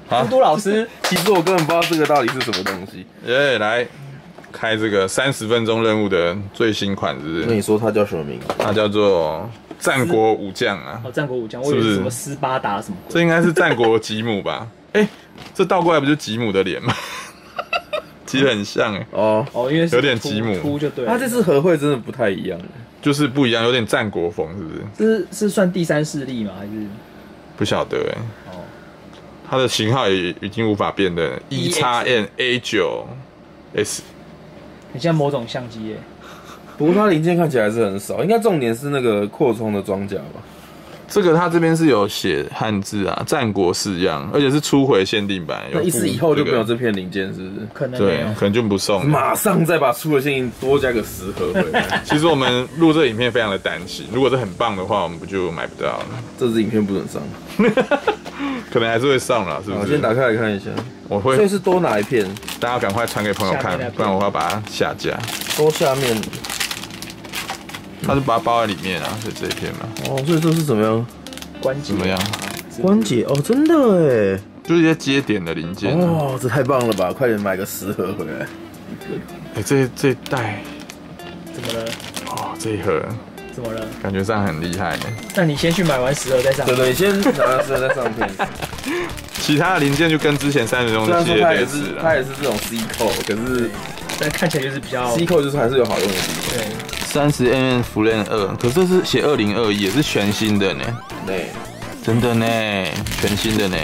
嘟嘟老师， 其实我根本不知道这个到底是什么东西。 来开这个30分钟任务的最新款，是不是？ 那你说它叫什么名字？ 它叫做战国武将啊。 哦，战国武将，我以为是什么斯巴达什么。 这应该是战国吉姆吧？这倒过来不就是吉姆的脸吗？其实很像哦， 因为有点吉姆秃就对了。 它这次合会真的不太一样， 就是不一样，有点战国风，是不是？ 是算第三势力吗？还是不晓得它的型号也已经无法变的 EXN-A9S， 很像某种相机耶。 不过它零件看起来还是很少，应该重点是那个扩充的装甲吧。 这个它这边是有写汉字啊，战国式样，而且是初回限定版。 那意思以后就没有这片零件，是不是？ 可能对，可能就不送了。 马上再把出回限定多加个10盒回来。 其实我们录这影片非常的担心，如果是很棒的话，我们不就买不到了？ 这支影片不能上， 可能还是会上了，是不是？ 我先打开来看一下。 我会， 所以是多哪一片？ 大家赶快传给朋友看，不然我要把它下架。 多下面。 它是把它包在里面啊，是这一片嘛？ 哦，所以这是怎么样？ 关节怎么样？ 关节哦，真的哎， 就是一些接点的零件。 哦，这太棒了吧！快点买个10盒回来。 这一袋怎么了？ 这一盒怎么了？ 感觉上很厉害。 那你先去买完10盒再上。 对，你先拿10盒再上片。 其他的零件就跟之前30分钟的系列类似了。 它也是这种 C 扣，可是但看起来就是比较 C 扣就是还是有好用的地方。 对。 30mm Flame 2，可是这是写2021，也是全新的呢。 对， 真的呢，全新的呢。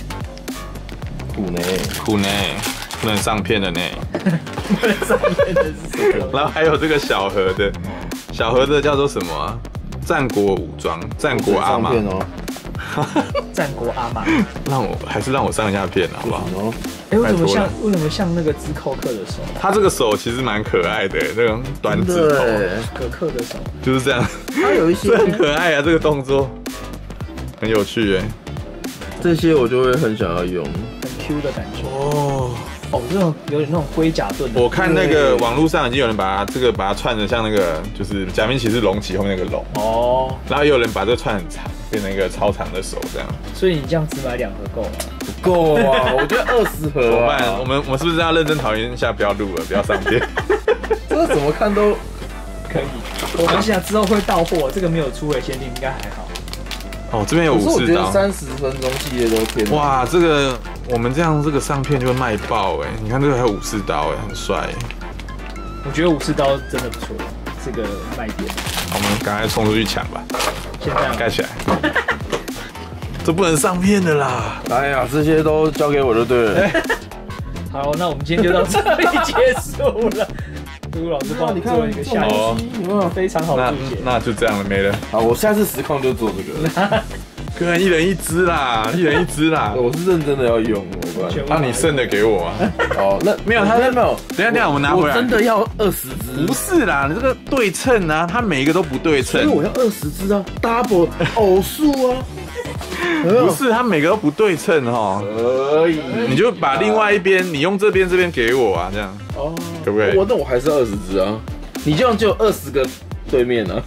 苦呢，不能上片的呢。 不能上片的是什么？ 然后还有这个小盒的，小盒的叫做什么啊？战国武装，战国阿玛。 战国阿玛。 让我上一下片好不好？ 为什么像那个兹寇克的手？ 他这个手其实蛮可爱的，那种短指头， 可克的手就是这样。 它有一些很可爱啊，这个动作很有趣这些我就会很想要用， 很 Q 的感觉这种有点那种龟甲盾。 我看那个网络上已经有人把它串成像那个就是假面骑士龙骑后面那个龙然后也有人把这个串很长，变成一个超长的手这样。 所以你这样只买2盒够吗？ 不够啊，我觉得20盒。怎么办？我们是不是要认真讨论一下，不要录了，不要上片？ 这个怎么看都可以。我们想之后会到货，这个没有出回限定，应该还好。 这边有50刀。 我觉得30分钟系列都偏。 哇，这个我们这样这个上片就会卖爆你看这个还有54刀很帅我觉得54刀真的不错，这个卖点。 好，我们赶快冲出去抢吧。 现在盖起来。这不能上片的啦！ 哎呀，这些都交给我就对了。 好，那我们今天就到这里结束了。杜老师帮我们做了一个下集，非常好注解。 那就这样了，没了。 好，我下次实况就做这个。 个人1人1支啦，1人1支啦。 我是认真的要用， 那你剩的给我啊。 那没有，他没有。 等一下，我们拿回来。 我真的要20支。 不是啦，你这个对称啊，它每一个都不对称。 所以我要20支啊 ，double 偶数啊。 不是，它每个都不对称可以。 你就把另外一边，你用这边给我啊，这样。可不可以？ 那我还是20支啊。你这样就有20个对面啊。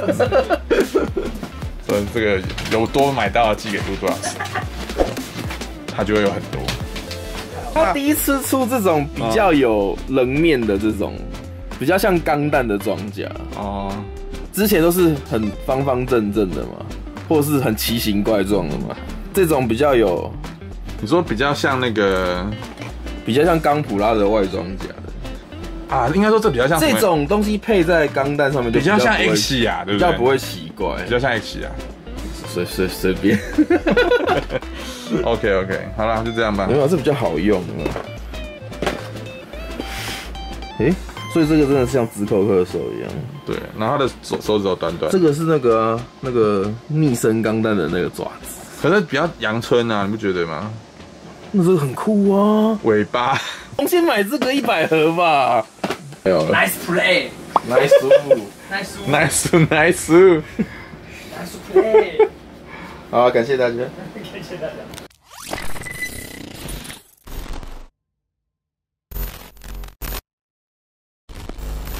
所以这个有多买到的寄给嘟嘟老师，他就会有很多。 他第一次出这种比较有棱面的这种，比较像钢弹的装甲之前都是很方方正正的嘛，或者是很奇形怪状的嘛。这种比较有， 你说比较像那个， 比较像钢普拉的外装甲的应该说这比较像这种东西配在钢弹上面， 比较像 X 亚，对不对？ 比较不会奇怪， 比较像 X 亚。 随便。 OK， 好啦，就这样吧。 没有，这比较好用所以这个真的是像兹寇克的手一样。 对，然后他的手指头短短。 这个是那个逆身钢弹的那个爪子， 可是比较阳春啊，你不觉得吗？ 那这个很酷啊， 尾巴。 我先买这个100盒吧。 Nice play，Nice play。 play。 好，感谢大家。 感谢大家。